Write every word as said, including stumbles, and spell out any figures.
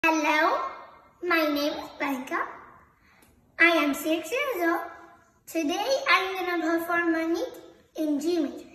Hello, my name is Becca. I am six years old. Today I'm gonna perform Manit in G major.